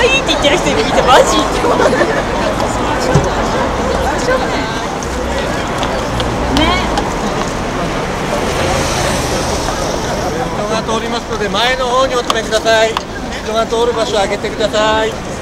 愛いって言ってる人いるみたい。マジって思う。 人が通りますので前の方にお止めください。人が通る場所を上げてください。